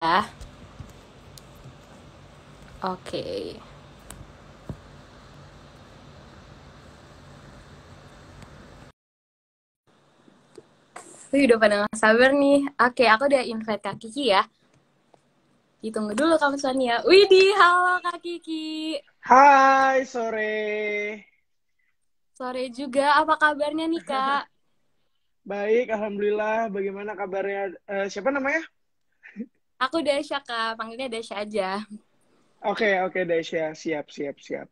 Ya, oke. Wih, udah pada nggak sabar nih. Oke, aku udah invite Kak Kiki ya. Ditunggu dulu kamu Sonia. Widih, halo Kak Kiki. Hai, sore. Sore juga, apa kabarnya nih Kak? Baik, alhamdulillah. Bagaimana kabarnya? Siapa namanya? Aku Dasya Kak, panggilnya Dasya aja. Oke, oke, Desya. Siap, siap, siap.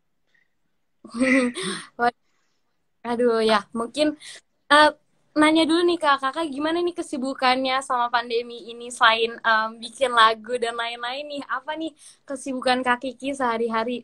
Aduh ya, mungkin eh, nanya dulu nih Kak, Kakak gimana nih kesibukannya sama pandemi ini selain bikin lagu dan lain-lain nih, apa nih kesibukan Kak Kiki sehari-hari?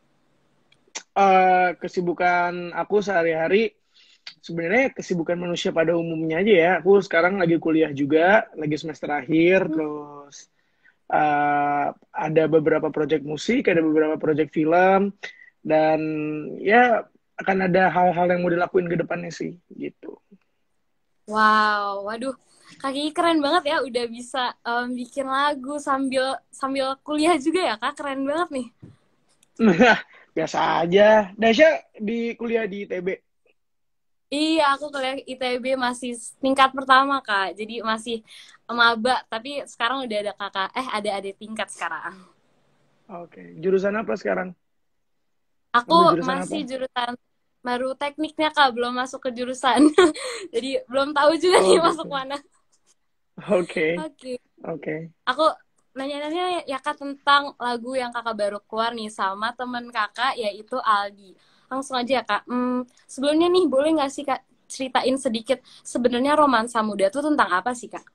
Kesibukan aku sehari-hari, sebenarnya kesibukan manusia pada umumnya aja ya. Aku sekarang lagi kuliah juga, lagi semester akhir, Hmm. terus ada beberapa proyek musik, ada beberapa proyek film, dan ya akan ada hal-hal yang mau dilakuin ke depannya sih, gitu. Wow, waduh, kaki keren banget ya, udah bisa bikin lagu sambil sambil kuliah juga ya kak, keren banget nih. Nah, biasa aja. Dasya di kuliah di ITB. Iya, aku kuliah ITB masih tingkat pertama kak, jadi masih maba, tapi sekarang udah ada kakak, ada adik tingkat sekarang. Oke, jurusan apa sekarang? Aku Ambil jurusan masih apa? jurusan baru tekniknya kak, belum masuk ke jurusan, jadi belum tahu juga Oh nih masuk gitu. mana. Oke, Oke. oke. Aku nanya-nanya ya kak tentang lagu yang kakak baru keluar nih sama temen kakak yaitu Aldi. Langsung aja ya kak. Sebelumnya nih boleh nggak sih kak ceritain sedikit sebenarnya romansa muda tuh tentang apa sih kak?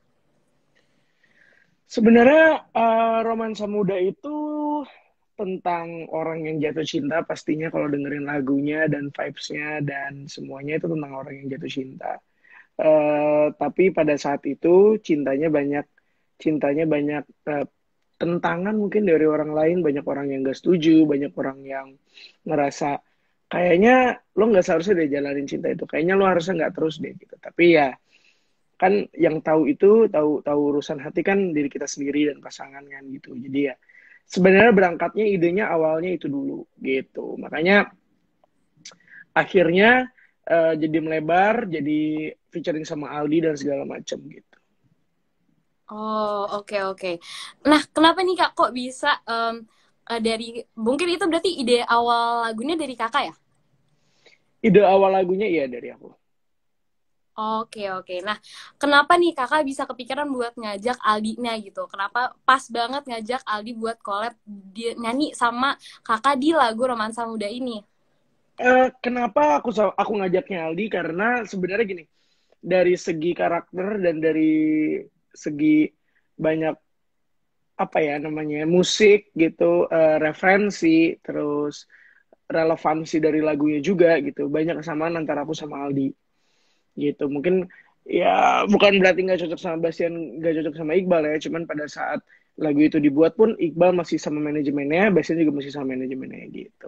Sebenarnya romansa muda itu tentang orang yang jatuh cinta pastinya kalau dengerin lagunya dan vibes-nya dan semuanya itu tentang orang yang jatuh cinta. Tapi pada saat itu cintanya banyak tentangan mungkin dari orang lain, banyak orang yang gak setuju, banyak orang yang ngerasa kayaknya lo nggak seharusnya deh jalanin cinta itu, kayaknya lo harusnya nggak terus deh gitu. Tapi ya kan yang tahu itu tahu tahu urusan hati kan diri kita sendiri dan pasangan kan gitu. Jadi ya sebenarnya berangkatnya idenya awalnya itu dulu gitu. Makanya akhirnya jadi melebar, jadi featuring sama Aldi dan segala macam gitu. Oh, oke oke. Nah, kenapa nih kak kok bisa dari mungkin itu berarti ide awal lagunya dari kakak ya? Ide awal lagunya iya dari aku. Oke oke. Nah, kenapa nih kakak bisa kepikiran buat ngajak Aldinya gitu? Kenapa pas banget ngajak Aldi buat collab dia nyanyi sama kakak di lagu Romansa Muda ini? Kenapa aku ngajaknya Aldi karena sebenarnya gini, dari segi karakter dan dari segi banyak apa ya namanya musik gitu, referensi, terus relevansi dari lagunya juga gitu, banyak kesamaan antara aku sama Aldi gitu. Mungkin ya bukan berarti nggak cocok sama Bastian, nggak cocok sama Iqbal ya, cuman pada saat lagu itu dibuat pun Iqbal masih sama manajemennya, Bastian juga masih sama manajemennya gitu.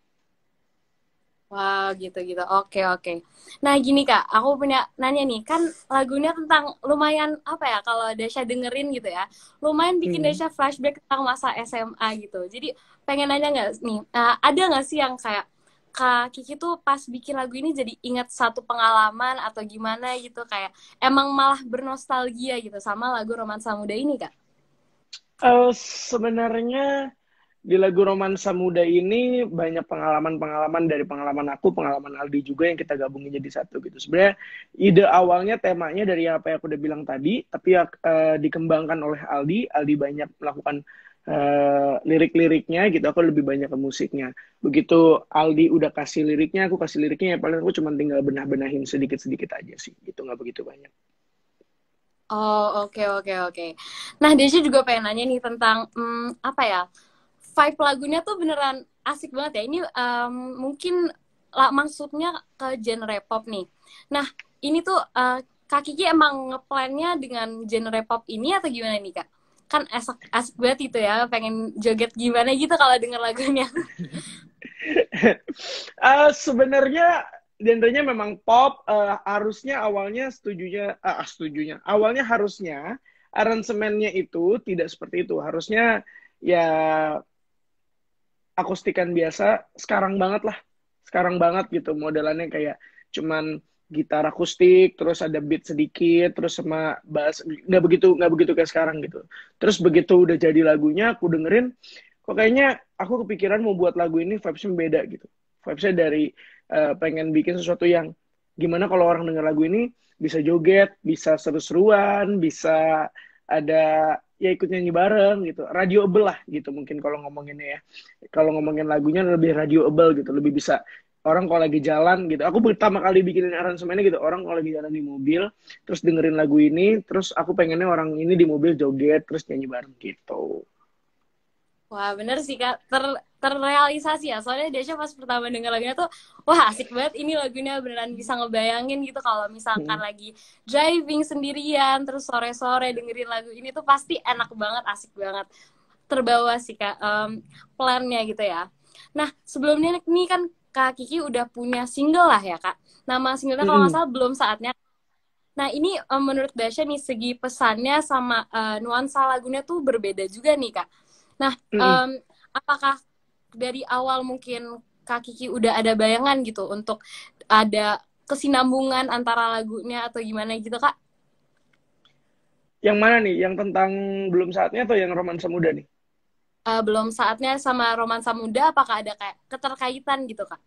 Wow, gitu-gitu. Oke, oke. Nah, gini Kak, aku punya nanya nih. Kan lagunya tentang lumayan apa ya kalau Dasya dengerin gitu ya. Lumayan bikin Hmm. Dasya flashback tentang masa SMA gitu. Jadi, pengen nanya nggak nih, ada nggak sih yang kayak Kak Kiki tuh pas bikin lagu ini jadi ingat satu pengalaman atau gimana gitu kayak emang malah bernostalgia gitu sama lagu Romansa Muda ini Kak? Sebenarnya di lagu Romansa Muda ini banyak pengalaman-pengalaman dari pengalaman aku, pengalaman Aldi juga yang kita gabungin jadi satu gitu. Sebenarnya ide awalnya temanya dari apa yang aku udah bilang tadi, tapi dikembangkan oleh Aldi. Aldi banyak melakukan lirik-liriknya gitu, aku lebih banyak ke musiknya. Begitu Aldi udah kasih liriknya, aku kasih liriknya, ya paling aku cuma tinggal benah-benahin sedikit-sedikit aja sih, gitu nggak begitu banyak. Oh, oke oke oke. Nah, Desya juga pengen nanya nih tentang apa ya? Vibe lagunya tuh beneran asik banget ya. Ini mungkin maksudnya ke genre pop nih. Nah, ini tuh Kak Kiki emang ngeplannya dengan genre pop ini atau gimana nih, Kak? Kan asik, asik banget itu ya, pengen joget gimana gitu kalau denger lagunya. Sebenarnya genrenya memang pop. Harusnya awalnya setujunya, setujunya. Awalnya harusnya aransemennya itu tidak seperti itu. Harusnya ya akustikan biasa, sekarang banget gitu modelannya, kayak cuman gitar akustik, terus ada beat sedikit, terus sama bass, nggak begitu kayak sekarang gitu. Terus begitu udah jadi lagunya, aku dengerin, kok kayaknya aku kepikiran mau buat lagu ini vibes-nya beda gitu. Vibes-nya dari pengen bikin sesuatu yang gimana kalau orang denger lagu ini bisa joget, bisa seru-seruan, bisa ada ya ikut nyanyi bareng gitu, radioable lah gitu mungkin kalau ngomonginnya ya. Kalau ngomongin lagunya lebih radioable gitu, lebih bisa orang kalau lagi jalan gitu. Aku pertama kali bikinin aransemennya gitu, orang kalau lagi jalan di mobil, terus dengerin lagu ini, terus aku pengennya orang ini di mobil joget, terus nyanyi bareng gitu. Wah, bener sih, Kak. Terrealisasi ya. Soalnya Desya pas pertama denger lagunya tuh, wah asik banget ini lagunya, beneran bisa ngebayangin gitu kalau misalkan Hmm. lagi driving sendirian, terus sore-sore dengerin lagu ini tuh pasti enak banget, asik banget. Terbawa sih, Kak, plannya gitu ya. Nah, sebelumnya nih kan Kak Kiki udah punya single lah ya, Kak. Nama singlenya kalau nggak Mm-mm. salah Belum Saatnya. Nah, ini menurut Dasya nih, segi pesannya sama nuansa lagunya tuh berbeda juga nih, Kak. Nah, Mm-mm. apakah dari awal mungkin Kak Kiki udah ada bayangan gitu untuk ada kesinambungan antara lagunya atau gimana gitu, Kak? Yang mana nih? Yang tentang belum saatnya atau yang romansa muda nih? Belum Saatnya sama Romansa Muda, apakah ada kayak keterkaitan gitu, Kak?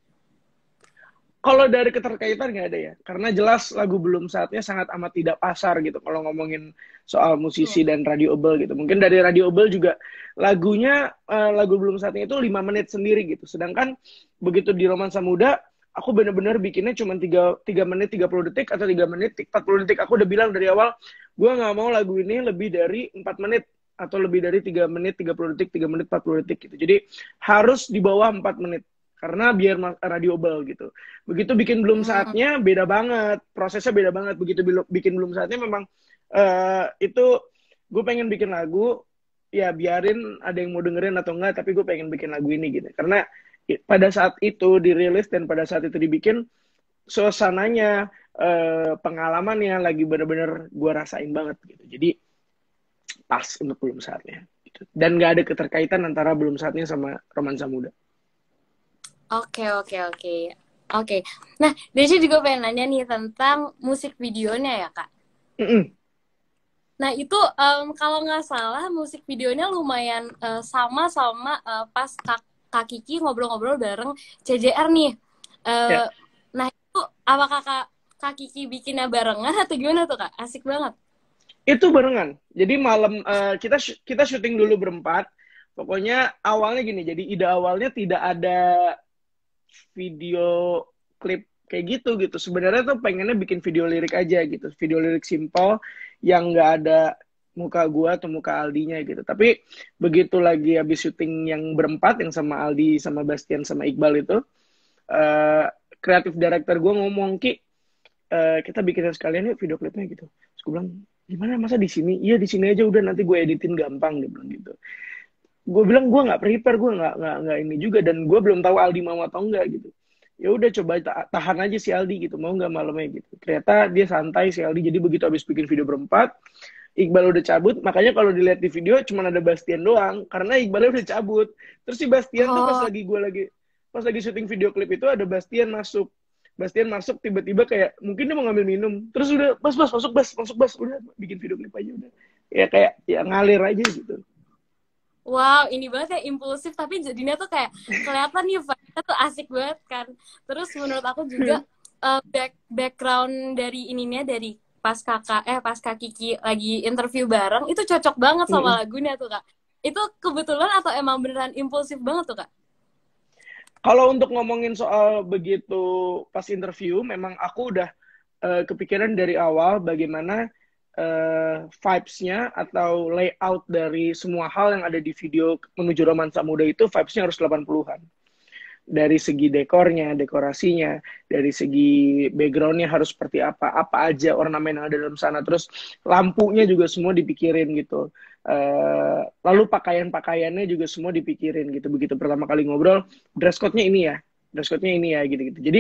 Kalau dari keterkaitan nggak ada ya, karena jelas lagu belum saatnya sangat amat tidak pasar gitu. Kalau ngomongin soal Iya. musisi dan radioable gitu, mungkin dari radioable juga lagunya lagu belum saatnya itu 5 menit sendiri gitu. Sedangkan begitu di Romansa Muda, aku bener-bener bikinnya cuma 3 menit 30 detik atau 3 menit 40 detik. Aku udah bilang dari awal, gue nggak mau lagu ini lebih dari 4 menit atau lebih dari 3 menit 30 detik, 3 menit 40 detik gitu. Jadi harus di bawah 4 menit karena biar radioable gitu. Begitu bikin belum Hmm. saatnya beda banget, prosesnya beda banget. Begitu bikin belum saatnya memang itu gue pengen bikin lagu, ya biarin ada yang mau dengerin atau enggak, tapi gue pengen bikin lagu ini gitu. Karena pada saat itu dirilis dan pada saat itu dibikin, suasananya, pengalamannya lagi bener-bener gue rasain banget gitu. Jadi pas untuk belum saatnya. Gitu. Dan gak ada keterkaitan antara belum saatnya sama romansa muda. Oke, oke, oke. Oke. Nah, Desya juga pengen nanya nih tentang musik videonya ya, Kak. Mm-mm. Nah, itu kalau nggak salah musik videonya lumayan sama pas Kak Kiki ngobrol-ngobrol bareng CJR nih. Ya, Eh, nah, itu apakah Kak Kiki bikinnya barengan atau gimana tuh, Kak? Asik banget. itu barengan. Jadi malam kita syuting dulu berempat. Pokoknya awalnya gini. Jadi ide awalnya tidak ada video klip kayak gitu. Sebenarnya tuh pengennya bikin video lirik aja gitu. Video lirik simple yang nggak ada muka gua atau muka Aldinya gitu. Tapi begitu lagi habis syuting yang berempat, yang sama Aldi, sama Bastian, sama Iqbal itu, kreatif director gue ngomong, Ki, kita bikin sekalian yuk video klipnya gitu. Terus gue bilang, gimana masa di sini? Iya di sini aja udah, nanti gue editin gampang, dia bilang gitu. Gue bilang gue nggak prepare, gue nggak ini juga, dan gue belum tahu Aldi mau atau enggak gitu. Ya udah coba tahan aja si Aldi gitu, mau nggak malamnya gitu. Ternyata dia santai si Aldi, jadi begitu habis bikin video berempat, Iqbal udah cabut, makanya kalau dilihat di video cuma ada Bastian doang, karena Iqbalnya udah cabut. Terus si Bastian tuh Oh, pas lagi syuting video klip itu ada Bastian masuk tiba-tiba kayak mungkin dia mau ngambil minum, terus udah masuk bas udah bikin video klip aja udah, ya kayak ya ngalir aja gitu. wow, ini banget ya impulsif, tapi jadinya tuh kayak kelihatan nih vibe-nya tuh asik banget kan. Terus menurut aku juga background dari ininya dari pas Kak Kiki lagi interview bareng itu cocok banget sama lagunya tuh, Kak. Itu kebetulan atau emang beneran impulsif banget tuh, Kak? Kalau untuk ngomongin soal begitu pas interview, memang aku udah kepikiran dari awal bagaimana vibes-nya atau layout dari semua hal yang ada di video menuju romansa muda itu vibes-nya harus 80-an. Dari segi dekornya, dekorasinya, dari segi backgroundnya harus seperti apa aja ornamen yang ada dalam sana, terus lampunya juga semua dipikirin gitu. Lalu pakaian-pakaiannya juga semua dipikirin gitu. Begitu pertama kali ngobrol, dress code-nya ini ya, dress code-nya ini ya, gitu-gitu. Jadi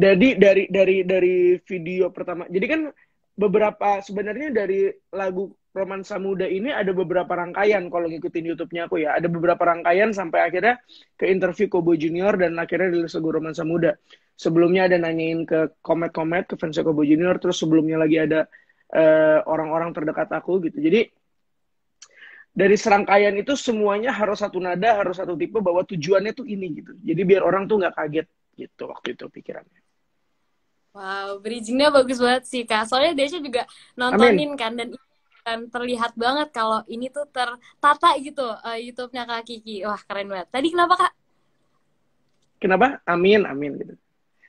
dari video pertama, jadi kan beberapa sebenarnya dari Romansa Muda ini ada beberapa rangkaian kalau ngikutin YouTube-nya aku ya. Ada beberapa rangkaian sampai akhirnya ke interview Kobo Junior dan akhirnya rilis lagu Romansa Muda. Sebelumnya ada nanyain ke Komet-Komet, ke fans Kobo Junior, terus sebelumnya lagi ada orang-orang terdekat aku gitu. Jadi dari serangkaian itu semuanya harus satu nada, harus satu tipe, bahwa tujuannya tuh ini gitu. Jadi biar orang tuh nggak kaget gitu waktu itu pikirannya. Wow, bridgingnya bagus banget sih Kak. Soalnya Desya juga Amin. nontonin kan dan kan terlihat banget kalau ini tuh tertata gitu YouTube-nya Kak Kiki. Wah, keren banget. Tadi kenapa Kak? Kenapa? Amin, amin gitu.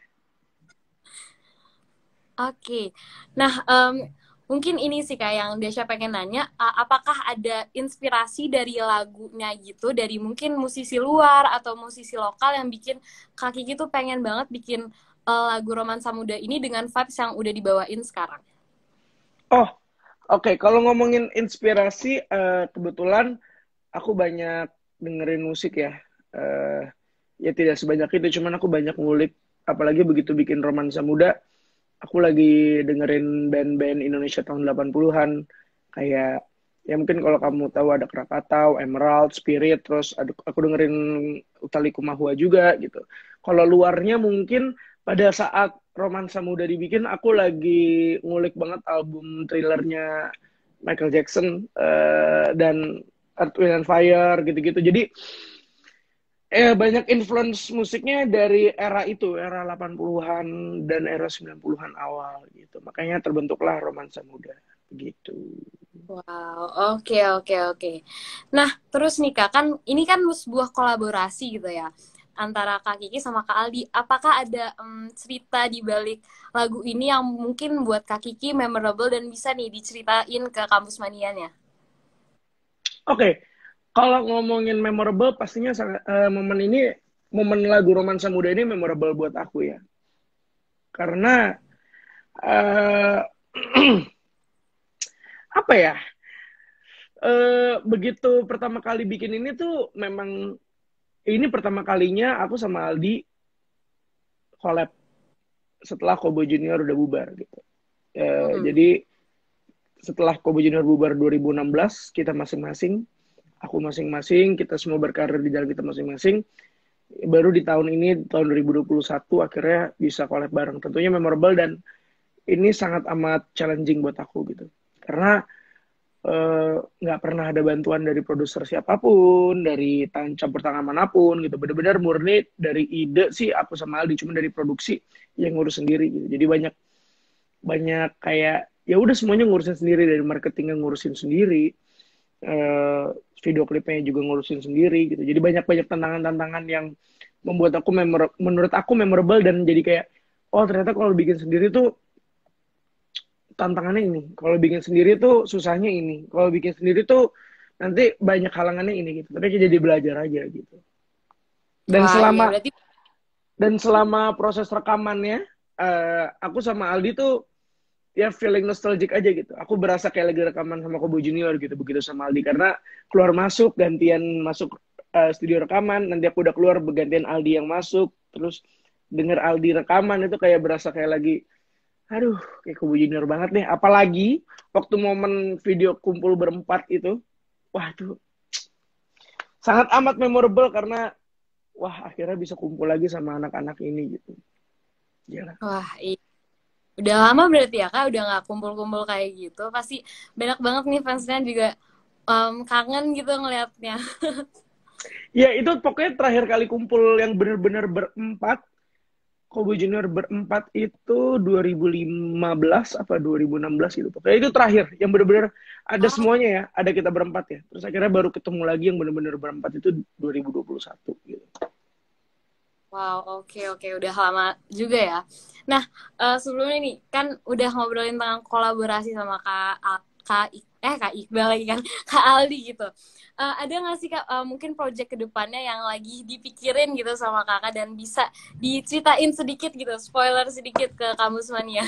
Oke. Nah, mungkin ini sih Kak yang Desya pengen nanya, apakah ada inspirasi dari lagunya gitu, dari mungkin musisi luar atau musisi lokal yang bikin Kak Kiki tuh pengen banget bikin lagu Romansa Muda ini dengan vibes yang udah dibawain sekarang? Oh, oke. Kalau ngomongin inspirasi, kebetulan aku banyak dengerin musik ya. Eh, ya tidak sebanyak itu, cuman aku banyak ngulik. Apalagi begitu bikin Romansa Muda, aku lagi dengerin band-band Indonesia tahun 80-an. Kayak, ya mungkin kalau kamu tahu ada Krakatau, Emerald, Spirit, terus aku dengerin Utha Likumahua juga gitu. Kalau luarnya mungkin pada saat Romansa Muda dibikin, aku lagi ngulik banget album thrillernya Michael Jackson dan Earth, Wind and Fire gitu-gitu. Jadi banyak influence musiknya dari era itu, era 80-an dan era 90-an awal gitu. Makanya terbentuklah Romansa Muda gitu. Wow, oke oke oke. Nah, terus nih Kak, kan ini kan sebuah kolaborasi gitu ya antara Kak Kiki sama Kak Aldi. Apakah ada cerita di balik lagu ini yang mungkin buat Kak Kiki memorable dan bisa nih diceritain ke Kampus Manianya? Oke, kalau ngomongin memorable pastinya momen lagu Romansa Muda ini memorable buat aku ya. Karena uh, apa ya? Begitu pertama kali bikin ini tuh memang ini pertama kalinya aku sama Aldi collab setelah Kobo Junior udah bubar gitu. Mm-mm. Jadi setelah Kobo Junior bubar 2016, kita masing-masing, aku masing-masing, kita semua berkarir di jalan kita masing-masing. Baru di tahun ini, tahun 2021, akhirnya bisa collab bareng. Tentunya memorable dan ini sangat amat challenging buat aku gitu. Karena nggak pernah ada bantuan dari produser siapapun, dari campur tangan manapun gitu. Benar-benar murni dari ide sih aku sama Aldi, cuma dari produksi yang ngurus sendiri gitu. Jadi banyak banyak kayak ya udah semuanya ngurusin sendiri, dari marketingnya ngurusin sendiri, eh, video klipnya juga ngurusin sendiri gitu. Jadi banyak-banyak tantangan-tantangan yang membuat aku menurut aku memorable dan jadi kayak oh ternyata kalau bikin sendiri tuh tantangannya ini. Kalau bikin sendiri tuh susahnya ini. Kalau bikin sendiri tuh nanti banyak halangannya ini gitu. Tapi jadi belajar aja gitu. Dan Wah, iya selama berarti dan selama proses rekamannya, aku sama Aldi tuh ya feeling nostalgic aja gitu. Aku berasa kayak lagi rekaman sama Kobo Junior gitu begitu sama Aldi karena keluar masuk gantian masuk studio rekaman, nanti aku udah keluar bergantian Aldi yang masuk, terus denger Aldi rekaman itu kayak berasa kayak lagi aduh kayak Kobo Junior banget nih. Apalagi waktu momen video kumpul berempat itu, wah itu sangat amat memorable karena wah akhirnya bisa kumpul lagi sama anak-anak ini gitu. Gila. wah, iya. Udah lama berarti ya Kak udah nggak kumpul-kumpul kayak gitu. Pasti banyak banget nih fansnya juga kangen gitu ngelihatnya. Ya itu pokoknya terakhir kali kumpul yang bener-bener berempat, Kobe Junior berempat itu 2015 apa 2016 gitu. Pokoknya itu terakhir yang bener-bener ada Oh, semuanya ya, ada kita berempat ya. Terus akhirnya baru ketemu lagi yang bener-bener berempat itu 2021 gitu. wow, oke oke udah lama juga ya. Nah, sebelumnya nih kan udah ngobrolin tentang kolaborasi sama Kak Iqbal lagi kan, Kak Aldi gitu. Ada nggak sih Kak mungkin project kedepannya yang lagi dipikirin gitu sama Kakak dan bisa diceritain sedikit gitu, spoiler sedikit ke Kamus Mania?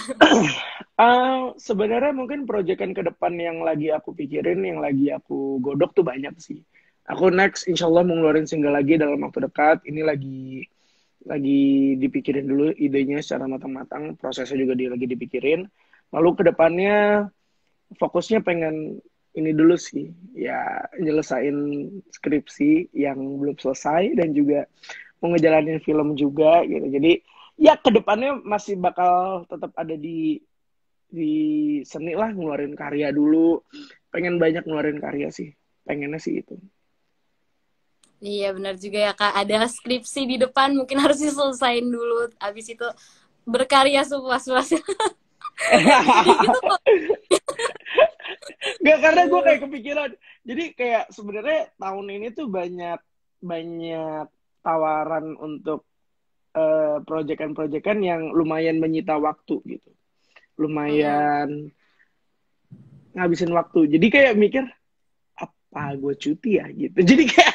Sebenarnya mungkin proyekan ke depan yang lagi aku pikirin, yang lagi aku godok tuh banyak sih. Aku next insya Allah mau ngeluarin single lagi dalam waktu dekat. Ini lagi dipikirin dulu idenya secara matang-matang, prosesnya juga lagi dipikirin. Lalu ke depannya fokusnya pengen ini dulu sih, ya nyelesain skripsi yang belum selesai dan juga mau ngejalanin film juga gitu. Jadi ya kedepannya masih bakal tetap ada di seni lah, ngeluarin karya dulu. Pengen banyak ngeluarin karya sih, pengennya sih itu. Iya benar juga ya Kak. Ada skripsi di depan mungkin harus diselesain dulu. Abis itu berkarya sepuas-puasnya. Bisa kayak gitu kok. Nggak, karena gue Aduh. kayak kepikiran. Jadi kayak sebenarnya tahun ini tuh banyak banyak tawaran untuk proyekan-proyekan yang lumayan menyita waktu gitu. Mm-mm. Lumayan ngabisin waktu. Jadi kayak mikir, apa gue cuti ya gitu. Jadi kayak,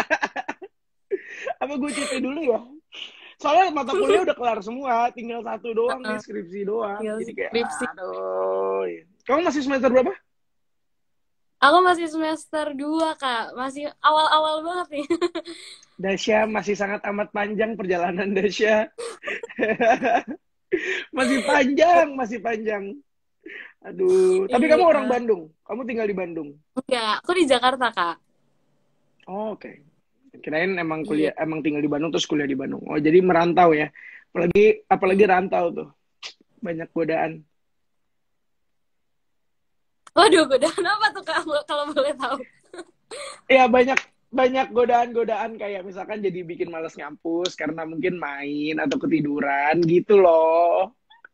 apa gue cuti dulu ya? Soalnya mata kuliah udah kelar semua, tinggal satu doang nih, Heeh. skripsi doang. Iya, Jadi kayak, skripsi. aduh. Kamu masih semester berapa? Aku masih semester 2 Kak. Masih awal-awal banget nih. Dasya masih sangat amat panjang perjalanan Dasya. Masih panjang, masih panjang. Aduh, tapi kamu orang Iya. Bandung. Kamu tinggal di Bandung. Enggak, aku di Jakarta Kak. Oh, oke. Kirain emang Iya. kuliah, emang tinggal di Bandung terus kuliah di Bandung. Oh, jadi merantau ya. Apalagi Hmm. rantau tuh. Banyak godaan. Waduh, godaan apa tuh Kak kalau boleh tahu? Ya banyak banyak godaan-godaan kayak misalkan jadi bikin malas ngampus karena mungkin main atau ketiduran gitu loh.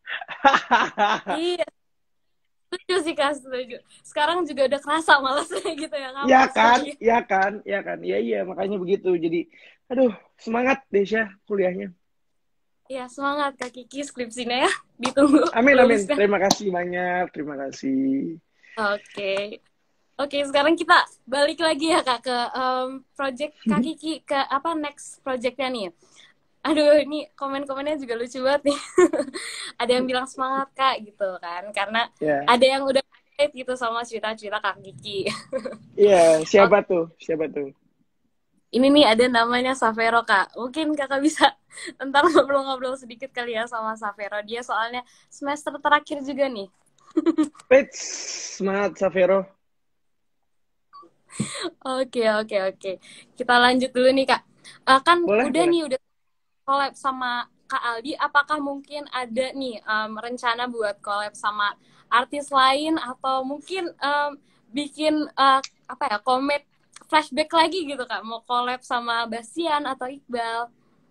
Iya, setuju sih Kak, setuju. Sekarang juga udah kerasa malasnya gitu ya Ya ngampus kan, lagi. ya kan, ya kan. Ya iya makanya begitu. Jadi aduh, semangat Desya kuliahnya. Iya, semangat Kak Kiki skripsinya ya. Ditunggu Amin amin. lulusnya. Terima kasih banyak. Terima kasih. Oke. Oke, sekarang kita balik lagi ya Kak ke project Kak Kiki ke apa next projectnya nih. Aduh, ini komen-komennya juga lucu banget nih. Ada yang bilang semangat Kak gitu kan, karena Ya. ada yang udah relate gitu sama cerita-cerita Kak Kiki. Iya, siapa Oke, tuh? Siapa tuh? ini nih ada namanya Savero Kak. Mungkin Kakak bisa ntar ngobrol-ngobrol sedikit kali ya sama Savero. Dia soalnya semester terakhir juga nih. Pits, semangat Savero. Oke, oke, oke. Kita lanjut dulu nih Kak. Kan Boleh, udah boleh. nih, udah collab sama Kak Aldi, apakah mungkin ada nih rencana buat collab sama artis lain atau mungkin bikin apa ya komet flashback lagi gitu Kak, mau collab sama Bastian atau Iqbal?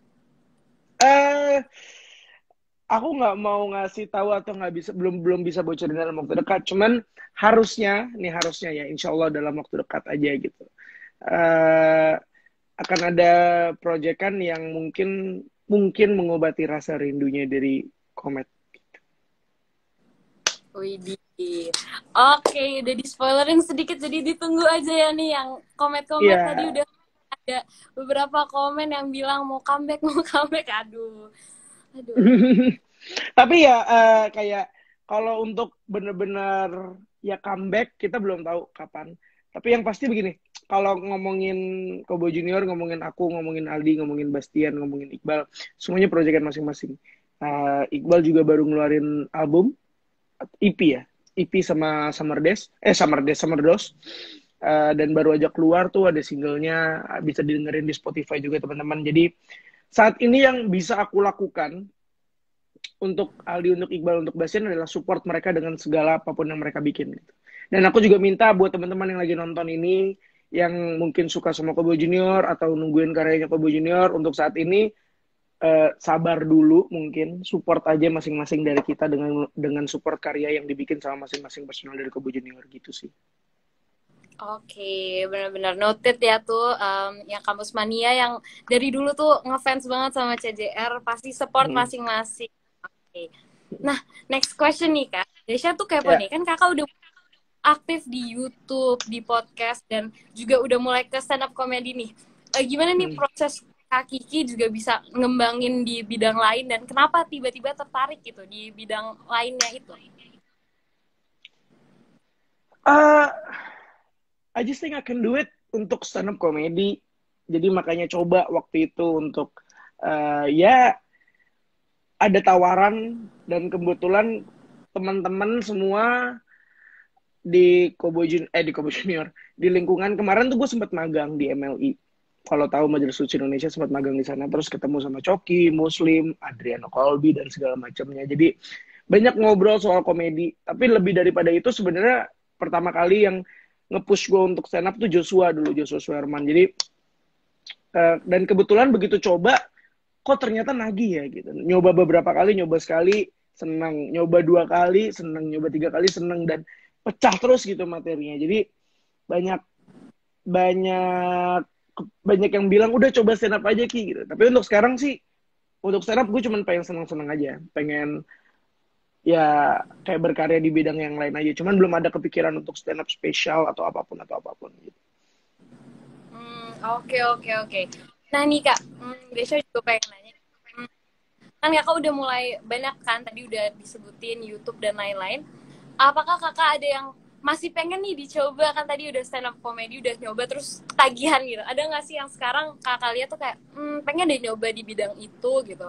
Eh, aku nggak mau ngasih tahu atau nggak bisa belum belum bisa bocorin dalam waktu dekat. Cuman harusnya ya, insya Allah dalam waktu dekat aja gitu. Eh, akan ada proyekan yang mungkin mungkin mengobati rasa rindunya dari Komet. Widih. Oke, udah di spoilerin sedikit, jadi ditunggu aja ya nih yang komet-komet tadi Iya. udah ada beberapa komen yang bilang mau comeback, mau comeback. Aduh, aduh. Tapi ya kayak kalau untuk bener-bener ya comeback kita belum tahu kapan. Tapi yang pasti begini, kalau ngomongin Kobo Junior, ngomongin aku, ngomongin Aldi, ngomongin Bastian, ngomongin Iqbal, semuanya proyekan masing-masing. Iqbal juga baru ngeluarin album, EP ya, EP sama Summer Dos. Dan baru aja keluar tuh ada singlenya, bisa didengerin di Spotify juga teman-teman. Jadi saat ini yang bisa aku lakukan untuk Aldi, untuk Iqbal, untuk Bastian adalah support mereka dengan segala apapun yang mereka bikin. Gitu. Dan aku juga minta buat teman-teman yang lagi nonton ini, yang mungkin suka sama Kobo Junior atau nungguin karyanya Kobo Junior, untuk saat ini sabar dulu, mungkin support aja masing-masing dari kita dengan support karya yang dibikin sama masing-masing personal dari Kobo Junior gitu sih. Oke, benar-benar noted ya tuh yang Kampus Mania yang dari dulu tuh ngefans banget sama CJR, pasti support Hmm. masing-masing. Oke. Nah, next question nih Kak. Desya tuh kepo Ya. nih, kan Kakak udah aktif di YouTube, di podcast, dan juga udah mulai ke stand up comedy nih. Gimana nih Hmm. proses Kak Kiki juga bisa ngembangin di bidang lain dan kenapa tiba-tiba tertarik gitu di bidang lainnya itu? Uh, I just think I can do it untuk stand up comedy. Jadi makanya coba waktu itu untuk ya ada tawaran dan kebetulan teman-teman semua di Kobo Junior, di lingkungan kemarin tuh gue sempat magang di MLI. Kalau tahu Majelis Lucu Indonesia, sempat magang di sana, terus ketemu sama Coki, Muslim, Adriano Colby dan segala macamnya. Jadi banyak ngobrol soal komedi. Tapi lebih daripada itu sebenarnya pertama kali yang nge-push gue untuk stand up tuh Joshua dulu, Joshua Suherman. Jadi dan kebetulan begitu coba, kok ternyata nagih ya gitu. Nyoba beberapa kali, nyoba sekali seneng, nyoba 2 kali seneng, nyoba 3 kali seneng, dan pecah terus gitu materinya. Jadi banyak banyak banyak yang bilang udah coba stand up aja Ki gitu. Tapi untuk sekarang sih, untuk stand up gue cuma pengen seneng-seneng aja, pengen ya kayak berkarya di bidang yang lain aja. Cuman belum ada kepikiran untuk stand up spesial atau apapun gitu. Oke, oke, oke. Nah nih Kak, Desya juga pengen nanya. Kan Kakak udah mulai banyak kan, tadi udah disebutin YouTube dan lain-lain. Apakah Kakak ada yang masih pengen nih dicoba? Kan tadi udah stand up comedy, udah nyoba terus tagihan gitu. Ada nggak sih yang sekarang Kakak lihat tuh kayak, pengen deh nyoba di bidang itu gitu?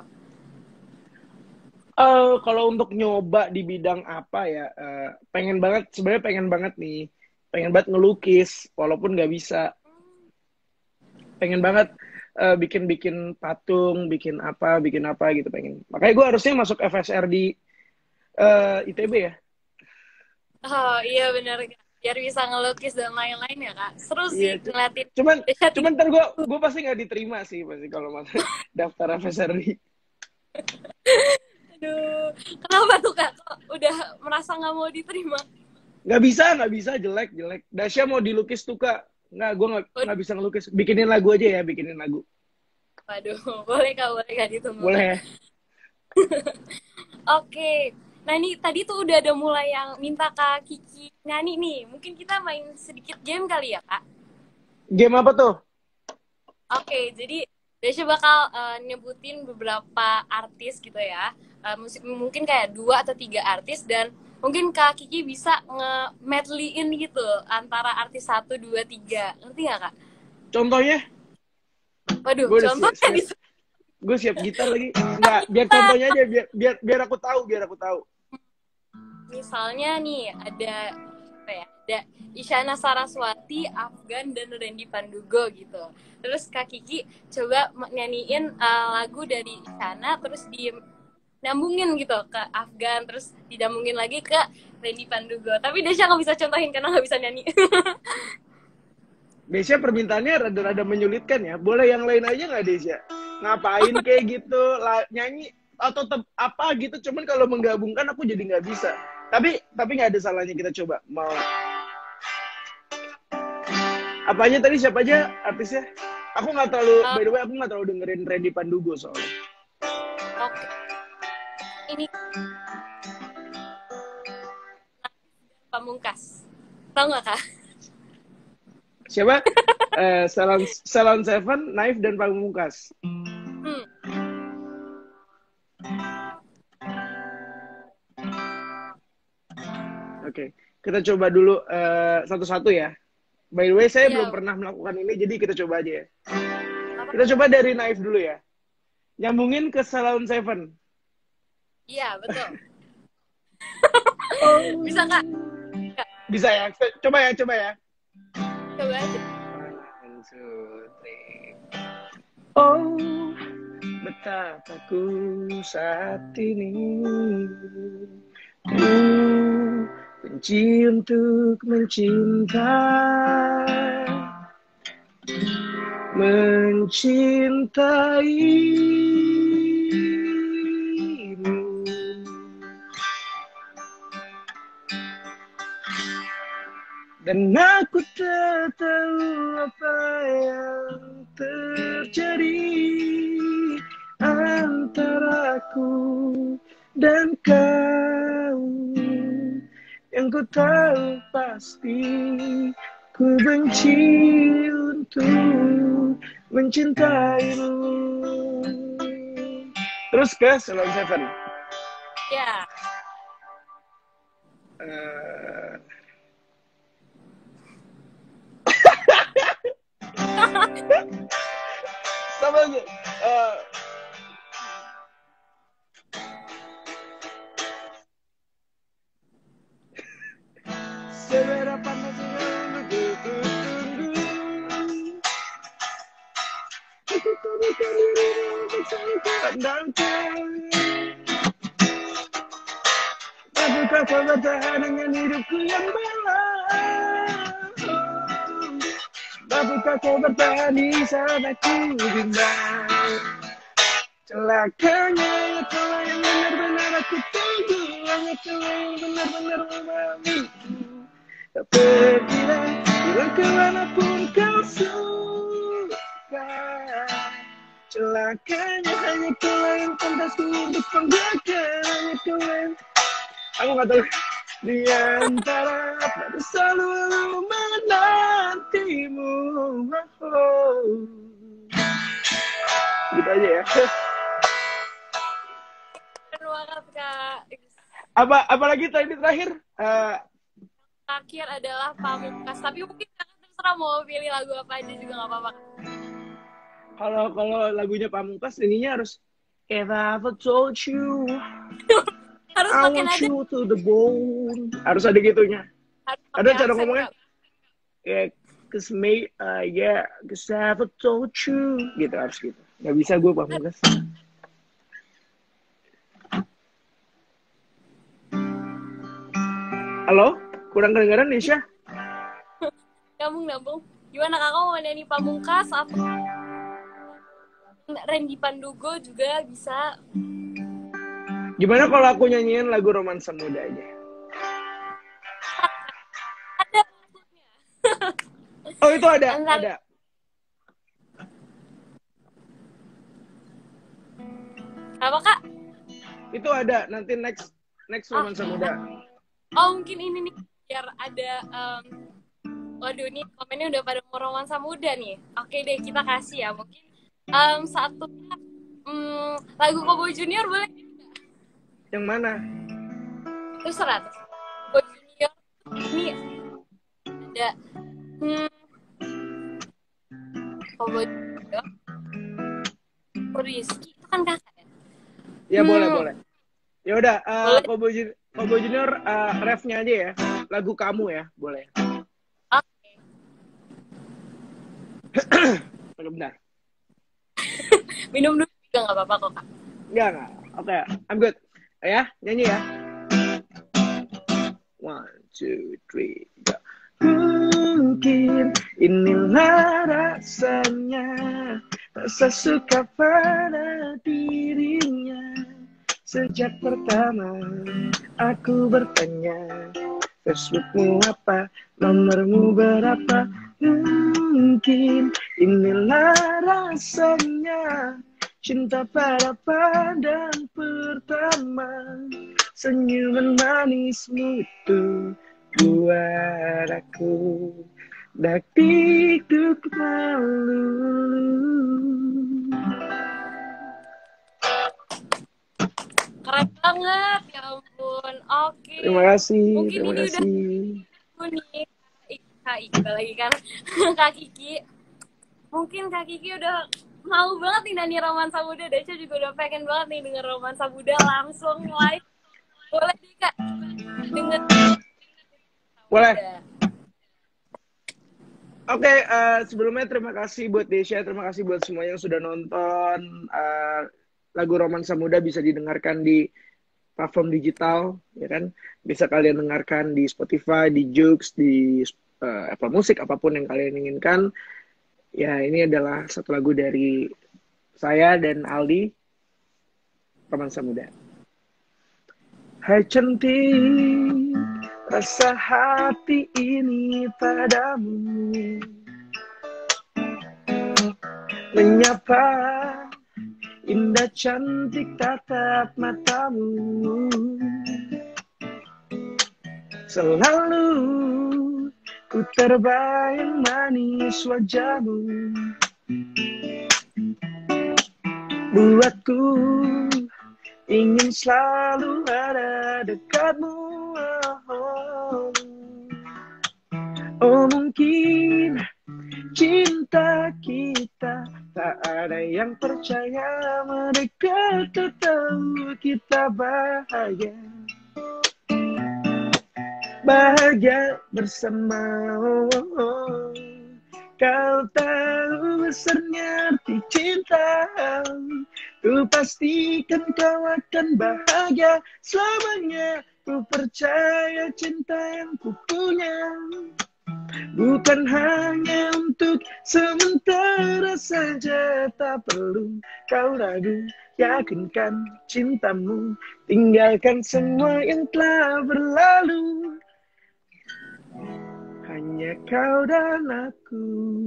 Kalau untuk nyoba di bidang apa ya, sebenarnya pengen banget nih, pengen banget ngelukis, walaupun nggak bisa. Pengen banget bikin patung, bikin apa gitu pengen. Makanya gue harusnya masuk FSR di ITB ya. Oh iya bener, biar bisa ngelukis dan lain-lain ya Kak. Seru Iya, sih ngeliatin cuman Desya cuman ntar gue pasti nggak diterima sih pasti kalau masuk daftar FSR di. aduh, kenapa tuh Kak? Kok udah merasa nggak mau diterima? Nggak bisa, jelek. Dasya mau dilukis tuh Kak. Nggak, gue nggak bisa ngelukis. Bikinin lagu aja ya, bikinin lagu. Waduh, boleh Kak ditunggu Boleh Kak. ya? Oke, nah ini tadi tuh udah ada mulai yang minta Kak Kiki nyanyi nih. Mungkin kita main sedikit game kali ya Kak? Game apa tuh? Oke, jadi Desya bakal nyebutin beberapa artis gitu ya. Mungkin kayak 2 atau 3 artis dan mungkin Kak Kiki bisa nge-medleyin gitu antara artis 1, 2, 3. Ngerti nggak Kak? Contohnya? Waduh, Gue udah contohnya siap. bisa. Gue siap gitar lagi. Nggak, biar contohnya aja, biar aku tahu. Misalnya nih ada apa ya? Ada Isyana Saraswati, Afgan dan Randy Pandugo gitu. Terus Kak Kiki coba nyanyiin lagu dari Isyana terus nyambungin gitu ke Afgan terus didambungin lagi ke Randy Pandugo. Tapi Desya nggak bisa contohin karena nggak bisa nyanyi. Desya permintaannya rada-rada menyulitkan ya. Boleh yang lain aja nggak Desya? Ngapain kayak gitu, nyanyi atau apa gitu. Cuman kalau menggabungkan aku jadi nggak bisa. Tapi nggak ada salahnya kita coba. Mau apa aja tadi, siapa aja artisnya? Aku nggak terlalu, by the way, aku nggak terlalu dengerin Randy Pandugo soalnya. Oke, ini Pamungkas. Tahu nggak Kak? Siapa? Salon Seven, Naif dan Pamungkas. Hmm. Oke, kita coba dulu satu-satu ya. By the way, saya Iya, belum pernah melakukan ini, jadi kita coba aja ya. Kita coba dari Naif dulu ya. Nyambungin ke Salon Seven. iya betul. Oh. Bisa Kak? Bisa ya? Coba ya. Coba aja. 1, 2, 3. Oh, betapa ku saat ini benci untuk mencintaimu. Dan aku tak tahu apa yang terjadi antara aku dan kau. Yang ku tahu pasti ku benci untuk mencintaimu. Terus ke Salon Seven. Ya. Sama aja. taruhkan dirimu bersama pandangkan. Tahukah kau bertahan dengan hidupku yang malam? Tahukah kau bertahan di saat aku bimbang? Celakanya kau yang benar-benar aku tunggu, hanya kau yang benar-benar memahamiku. Tak pergilah, bilang kemanapun kau suka. Celakanya hanya kau yang pantasku untuk panggilan, hanya kau yang aku nggak tahu di antara pada selalu menantimu. Oh. Gitu aja ya. Keren banget Kak. Apa lagi tadi terakhir? Terakhir adalah Pamungkas, tapi mungkin Kakak terserah mau pilih lagu apa aja juga nggak apa-apa. Kalau lagunya Pamungkas ininya harus If I ever told you Harus I pakai want nada. you to the bone. Harus ada gitunya. Harus Ada pakai cara aksen, ngomongnya? Kak. Yeah, cause I ever told you. Gitu harus gitu. Gak bisa gue Pamungkas. Halo? Kurang kedengaran Nisha? Nyambung. Gimana Kakak mau nyanyi Pamungkas atau Randy Pandugo juga bisa? Gimana kalau aku nyanyiin lagu Romansa Muda aja? Ada maksudnya. Oh itu ada. Apa Kak? Itu ada. Nanti next Romansa Muda. Oh mungkin ini nih biar ada. Waduh ini komennya udah pada mau Romansa Muda nih. Oke deh kita kasih ya mungkin satunya lagu Kobo Junior boleh? Yang mana? Terserah. Kobo Junior ini ada Kobo Junior, Rizky itu kan kakak ya? Ya boleh. Ya udah, Boleh. Kobo Junior refnya aja ya. Lagu Kamu ya, boleh. Oke. Bentar. Minum dulu juga nggak apa-apa kok Kak. Enggak. Oke, I'm good. Ya, nyanyi ya. 1, 2, 3, go. Mungkin inilah rasanya, rasa suka pada dirinya. Sejak pertama aku bertanya, Facebookmu apa, nomormu berapa. Mungkin inilah rasanya, cinta pada pandang pertama. Senyuman manismu itu buat aku dak dikduk malu. Keren banget, ya ampun. Oke. Terima kasih. Mungkin terima ini kasih. udah nih Kak Iqbal lagi kan. Kak Kiki. Mungkin Kak Kiki udah mau banget nih nyanyi Romansa Muda. Deca juga udah pengen banget nih denger Romansa Muda langsung live. Boleh nih Kak denger. Boleh. Oke, sebelumnya terima kasih buat Desya, terima kasih buat semua yang sudah nonton. Lagu Romansa Muda bisa didengarkan di platform digital, ya kan? Bisa kalian dengarkan di Spotify, di Joox, di Apple Music, apapun yang kalian inginkan. Ya, ini adalah satu lagu dari saya dan Aldi, Romansa Muda. Hai cantik, rasa hati ini padamu, menyapa indah cantik tatap matamu. Selalu ku terbayang manis wajahmu, buatku ingin selalu ada dekatmu. Oh mungkin cinta kita tak ada yang percaya, mereka tak tahu kita bahagia bersama. kau tahu besarnya arti cinta, ku pastikan kau akan bahagia selamanya. Ku percaya cinta yang ku punya bukan hanya untuk sementara saja. Tak perlu kau ragu, yakinkan cintamu, tinggalkan semua yang telah berlalu. Hanya kau dan aku.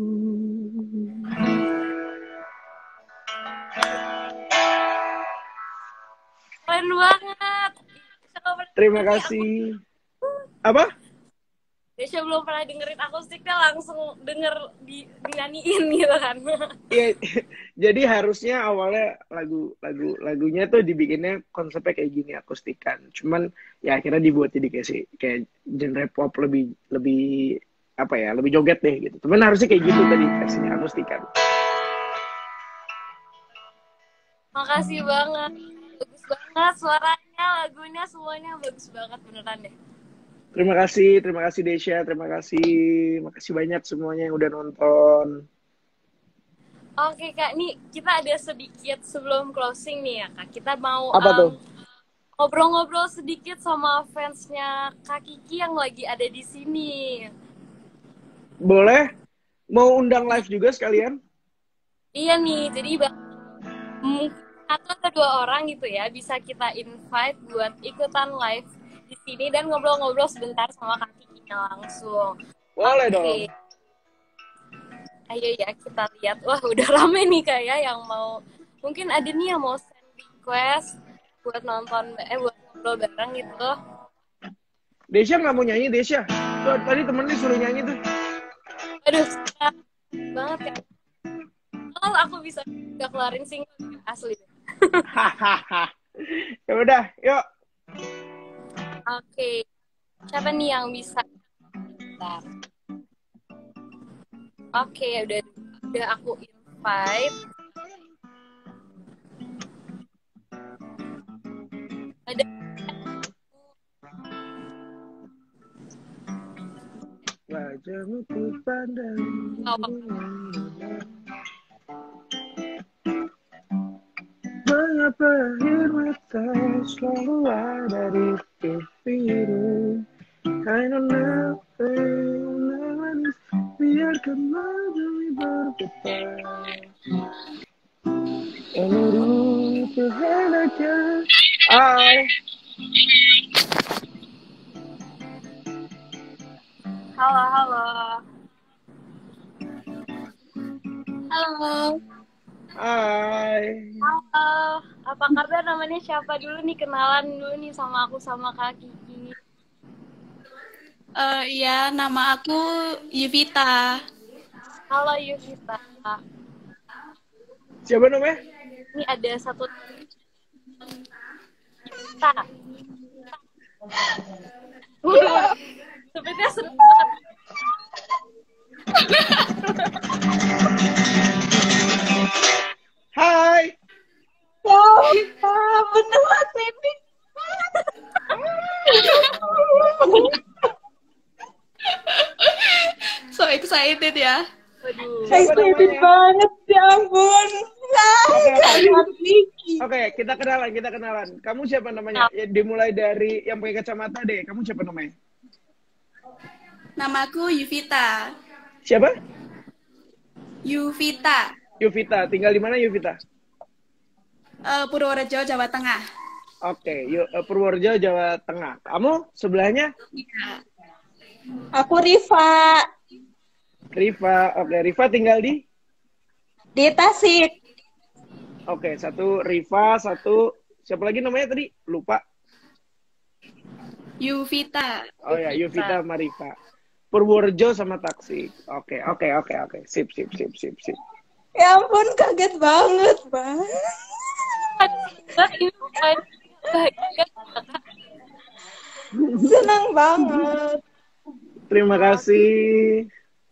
Keren banget. Terima kasih. Apa? Desya belum pernah dengerin akustiknya langsung denger dinyanyiin gitu kan. Iya, jadi harusnya awalnya lagunya tuh dibikinnya konsepnya kayak gini, akustikan. Cuman ya akhirnya dibuat jadi kayak genre pop, lebih apa ya, lebih joget deh gitu. Cuman harusnya kayak gitu tadi versinya, akustikan. Makasih banget. Bagus banget suaranya, lagunya semuanya bagus banget beneran deh. Terima kasih Desya, makasih banyak semuanya yang udah nonton. Oke Kak, nih kita ada sedikit sebelum closing nih ya Kak. Kita mau Apa tuh? ngobrol-ngobrol sedikit sama fansnya Kak Kiki yang lagi ada di sini. Boleh? Mau undang live juga sekalian? Iya nih, jadi mungkin satu atau dua orang gitu ya bisa kita invite buat ikutan live di sini dan ngobrol-ngobrol sebentar sama Kak Kikinya langsung. Boleh dong. Ayo ya kita lihat. Wah udah rame nih kayak yang mau, mungkin ada nih yang mau send request buat nonton, buat ngobrol bareng gitu. Desya nggak mau nyanyi, Desya? Tuh, tadi temennya suruh nyanyi tuh. Aduh, susah banget ya. Kalau aku bisa gak keluarin single asli. Hahaha. Ya udah, yuk. Oke. Siapa nih yang bisa? Bentar. Oke, udah aku invite. Ada Wajahmu ku pandang. Mengapa air mata selalu ada di pipimu? I don't know, manis, biarkan maduri bergetar. Menurut kehendaknya. Hai. Halo. Halo. Hai. Halo. Apa kabar, namanya siapa dulu nih? Kenalan dulu nih sama aku sama Kak Kiki. Iya, nama aku Yuvita. Halo Yuvita. Siapa namanya? Ini ada satu Yuvita. Sepertinya seru banget. Hai. Ya, beneran ini. So excited ya. Waduh. Excited banget, ya ampun. Oke, kita kenalan. Kamu siapa namanya? Ya, dimulai dari yang pakai kacamata deh. Kamu siapa namanya? Namaku Yuvita. Siapa? Yuvita. Yuvita. Tinggal di mana Yuvita? Purworejo, Jawa Tengah. Oke, Purworejo, Jawa Tengah. Kamu sebelahnya? Iya. Aku Riva Oke, Riva tinggal di? di Tasik. Oke, satu Riva, satu siapa lagi namanya tadi? Lupa. Yuvita. Oh ya, Yuvita sama Riva. Purworejo sama Tasik. Oke. Sip. Ya ampun, kaget banget, Bang. Ini bahagia. Senang banget. Terima kasih.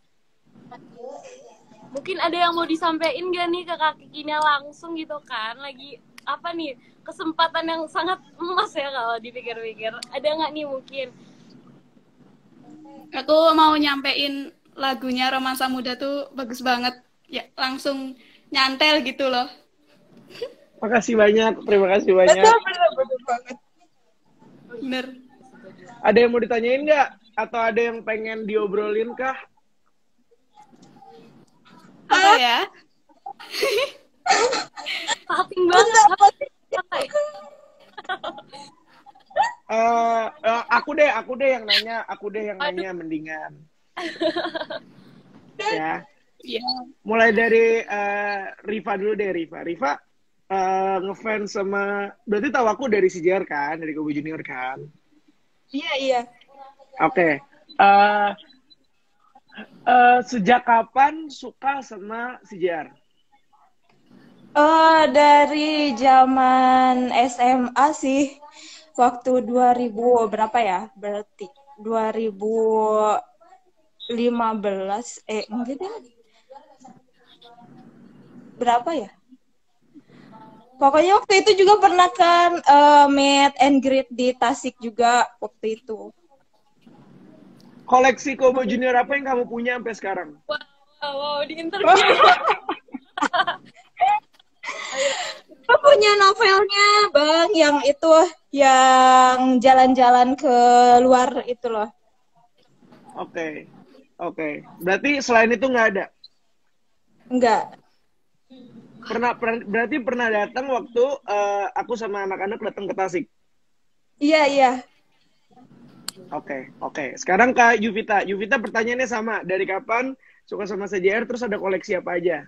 Mungkin ada yang mau disampaikan gak nih ke Kak Kikinya langsung gitu kan? Lagi apa nih, kesempatan yang sangat emas ya kalau dipikir-pikir. Ada nggak nih mungkin? Aku mau nyampein lagunya Romansa Muda tuh bagus banget. Ya, langsung nyantel gitu loh. Makasih banyak, terima kasih banyak. Bener banget. Bener. Ada yang mau ditanyain nggak? Atau ada yang pengen diobrolin kah? Apa ya? Salting banget. Apa ya? Aku deh yang nanya mendingan. Ya. Iya. Mulai dari Riva dulu deh, Riva. Riva ngefans sama, berarti tahu aku dari CJR kan, dari Kobe Junior kan? Iya. Oke. Sejak kapan suka sama CJR? Dari zaman SMA sih, waktu 2000 berapa ya? Berarti 2015, enggak deh. Berapa ya? Pokoknya waktu itu juga pernah kan meet and greet di Tasik juga waktu itu. Koleksi Kobe Junior apa yang kamu punya sampai sekarang? Wow, di interview. Aku punya novelnya, Bang, yang itu, yang jalan-jalan ke luar itu loh. Oke. Berarti selain itu nggak ada? Enggak. Berarti pernah datang waktu aku sama anak-anak datang ke Tasik? Iya. Oke. Sekarang Kak Yuvita. Yuvita pertanyaannya sama. Dari kapan suka sama CJR, terus ada koleksi apa aja?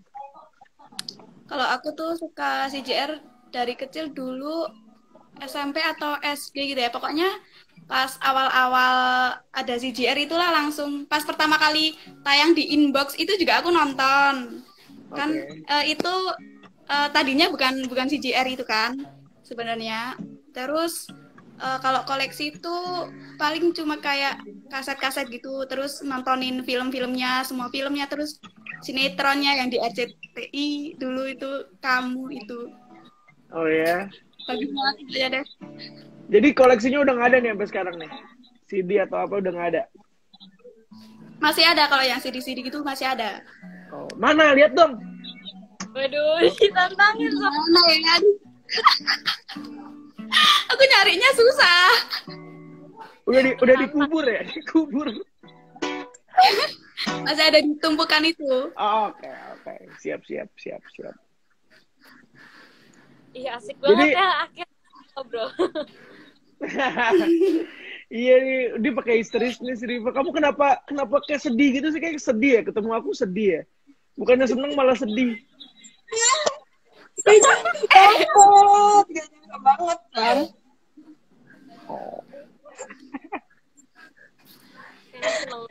Kalau aku tuh suka CJR dari kecil dulu, SMP atau SD gitu ya. Pokoknya pas awal-awal ada CJR itulah langsung pas pertama kali tayang di Inbox itu juga aku nonton. Kan itu tadinya bukan CJR itu kan sebenarnya. Terus kalau koleksi itu paling cuma kayak kaset-kaset gitu, terus nontonin film-filmnya, semua filmnya, terus sinetronnya yang di RCTI dulu itu, Kamu itu. Oh ya. Bagus banget ya deh. Jadi koleksinya udah nggak ada nih sampai sekarang nih? CD atau apa udah nggak ada? Masih ada kalau yang CD-CD gitu masih ada. Oh, mana? Lihat dong. Waduh, ditantangin sama. Mana ya kan? Aku nyarinya susah. Udah dikubur ya? Dikubur. Masih ada di tumpukan itu. Oh, oke. Siap. Iya, asik banget Jadi- ya akhirnya ngobrol. Iya nih, dia pakai histeris nih si Riva. Kamu kenapa kayak sedih gitu sih? Kayak sedih ya? Ketemu aku sedih ya? Bukannya seneng malah sedih. Gak nyangka banget, Bang. Oh. Kayaknya seneng.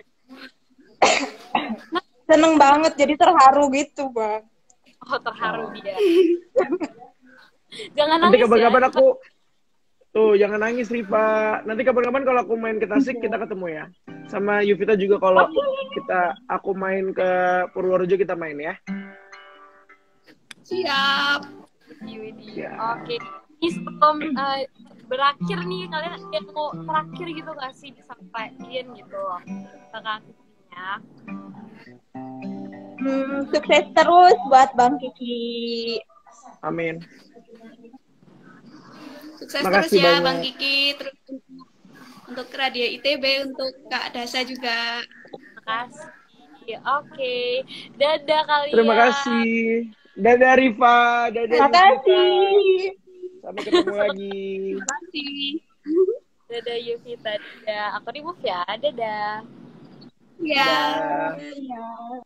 Seneng banget, jadi terharu gitu, Bang. Oh, terharu dia. Jangan Nanti nangis kapan-kapan ya. aku tuh jangan nangis Riva. Nanti kapan-kapan kalau aku main ke Tasik kita ketemu ya. Sama Yuvita juga kalau aku main ke Purworejo kita main ya. Siap. Widih. Ya. Oke. Ini sebelum berakhir nih, kalian ada yang mau terakhir gitu gak sih disampaikan gitu ke kakinya? Sukses terus buat Bang Kiki. Amin. Sukses Makasih terus ya banyak. Bang Kiki, terus untuk Radio ITB, untuk Kak Dasa juga. Makasih. Oke. Dadah kalian. Terima kasih. Dadah Riva, dadah Terima Yuvita. kasih. Sampai ketemu lagi. Terima kasih. Dadah Yuvita. Dadah. Aku di move ya. Dadah. Ya. Dadah.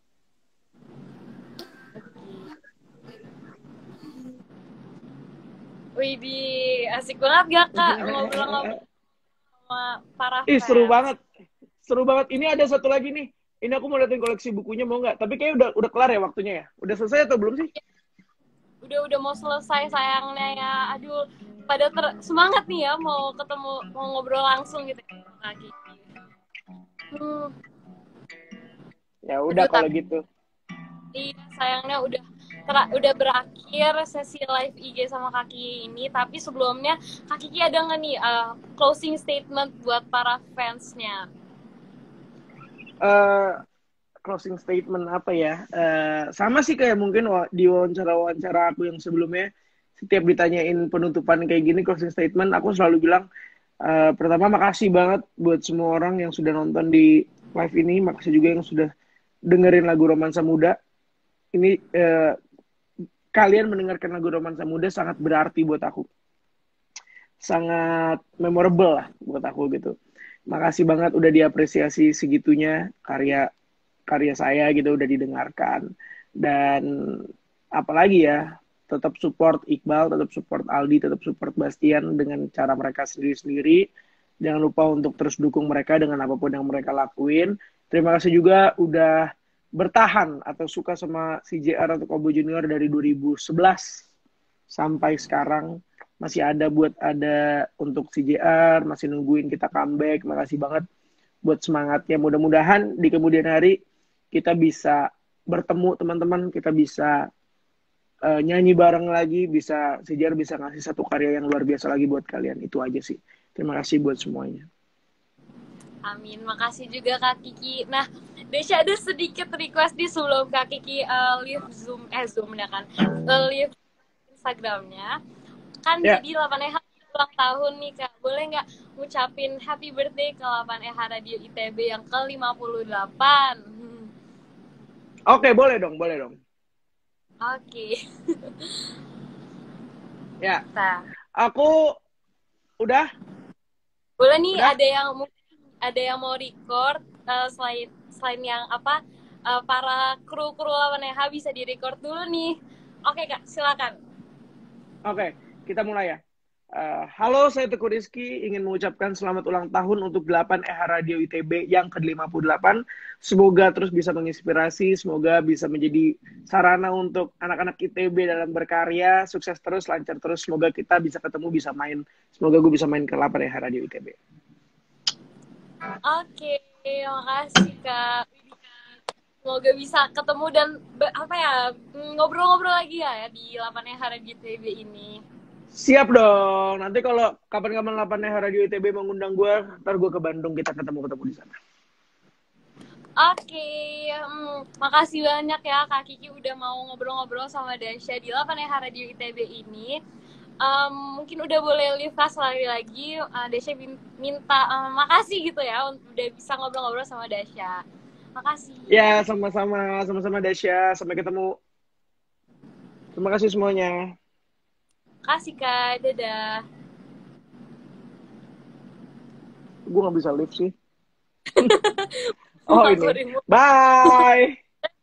Widih, asik banget gak Kak ngobrol-ngobrol sama para Ih, fans. seru banget. Seru banget. Ini ada satu lagi nih. Ini aku mau liatin koleksi bukunya, mau nggak? Tapi kayak udah kelar ya waktunya ya? Udah selesai atau belum sih? Udah mau selesai sayangnya ya. Aduh, pada semangat nih ya mau ketemu, mau ngobrol langsung gitu lagi. Ya udah Aduh, kalau gitu. Iya, sayangnya udah berakhir sesi live IG sama Kaki ini, tapi sebelumnya Kak Kiki ada nggak nih closing statement buat para fansnya? closing statement apa ya? Sama sih kayak mungkin di wawancara aku yang sebelumnya, setiap ditanyain penutupan kayak gini closing statement, aku selalu bilang pertama makasih banget buat semua orang yang sudah nonton di live ini, makasih juga yang sudah dengerin lagu Romansa Muda. Ini kalian mendengarkan lagu Romansa Muda sangat berarti buat aku. Sangat memorable lah buat aku gitu. Makasih banget udah diapresiasi segitunya karya saya gitu udah didengarkan. Dan apalagi ya, tetap support Iqbal, tetap support Aldi, tetap support Bastian dengan cara mereka sendiri-sendiri. Jangan lupa untuk terus dukung mereka dengan apapun yang mereka lakuin. Terima kasih juga udah bertahan atau suka sama CJR atau Kobo Junior dari 2011 sampai sekarang. Masih ada untuk CJR, masih nungguin kita comeback. Makasih banget buat semangatnya. Mudah-mudahan di kemudian hari kita bisa bertemu teman-teman, kita bisa nyanyi bareng lagi, CJR bisa ngasih satu karya yang luar biasa lagi buat kalian. Itu aja sih. Terima kasih buat semuanya. Amin, makasih juga Kak Kiki. Nah, Desya ada sedikit request di sebelum Kak Kiki live Zoom ya kan, live Instagramnya. Kan jadi 8EH ulang tahun nih Kak. Boleh nggak ngucapin happy birthday ke 8EH Radio ITB yang ke-58? Oke, boleh dong. Oke. Ya. Nah. Aku udah. Boleh nih, ada yang mau record selain yang para kru 8EH bisa di-record dulu nih. Oke Kak, silakan. Oke, kita mulai ya. Halo, saya Teguh Rizky, ingin mengucapkan selamat ulang tahun untuk 8EH Radio ITB yang ke-58. Semoga terus bisa menginspirasi, semoga bisa menjadi sarana untuk anak-anak ITB dalam berkarya, sukses terus, lancar terus, semoga kita bisa ketemu, bisa main. Semoga gue bisa main ke 8EH Radio ITB. Oke, makasih Kak. Semoga bisa ketemu dan ngobrol-ngobrol lagi ya di 8EH Radio ITB ini. Siap dong. Nanti kalau kapan-kapan 8EH Radio ITB mengundang gue, ntar gue ke Bandung, kita ketemu di sana. Oke, makasih banyak ya Kak Kiki udah mau ngobrol-ngobrol sama Dasya di 8EH Radio ITB ini. Mungkin udah boleh live lagi. Dasya minta makasih gitu ya udah bisa ngobrol-ngobrol sama Dasya. Makasih. Ya, sama-sama Dasya. Sampai ketemu. Terima kasih semuanya. Kasih Kak, dadah. Gue gak bisa live sih. Oh ini. Bye.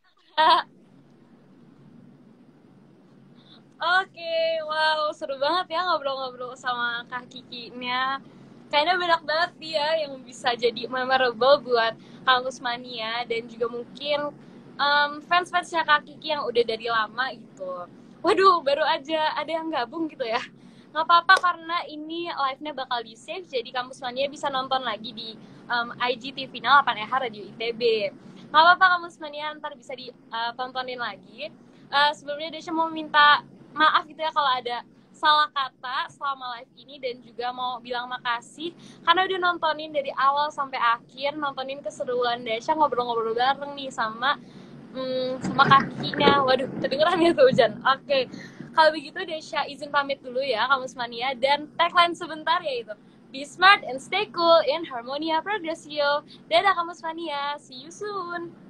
Oke, wow, seru banget ya ngobrol-ngobrol sama Kak Kiki-nya. Kayaknya banyak banget dia yang bisa jadi memorable buat Kampus Mania dan juga mungkin fans-fansnya Kak Kiki yang udah dari lama gitu. Waduh, baru aja ada yang gabung gitu ya. Nggak apa-apa karena ini live-nya bakal di-save, jadi Kampus Mania bisa nonton lagi di IGTV 8EH Radio ITB. Nggak apa-apa Kampus Mania, ntar bisa ditontonin lagi. Sebelumnya Desya mau minta maaf gitu ya kalau ada salah kata selama live ini dan juga mau bilang makasih karena udah nontonin dari awal sampai akhir, nontonin keseruan Desya ngobrol-ngobrol bareng nih sama kakinya. Waduh, kedengeran ya tuh hujan. Oke. Kalau begitu Desya izin pamit dulu ya Kampus Mania dan tagline sebentar yaitu Be smart and stay cool in Harmonia Progressio. Dadah Kampus Mania, see you soon.